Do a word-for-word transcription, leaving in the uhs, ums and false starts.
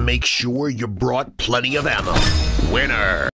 make sure you brought plenty of ammo. Winner!